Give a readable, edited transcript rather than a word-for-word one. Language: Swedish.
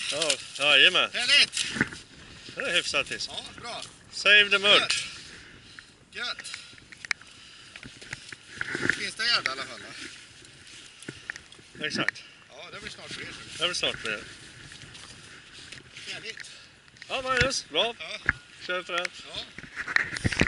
Ja, jajamän. Härligt! Det är hyfsat fisk. Ja, bra. Save the mud. Gött. Finns det gärna i alla fall? Exakt. Ja, det blir snart fler. Det är väl snart med det. Härligt. Ja, Magnus. Bra. Ja. Kör för det. Ja.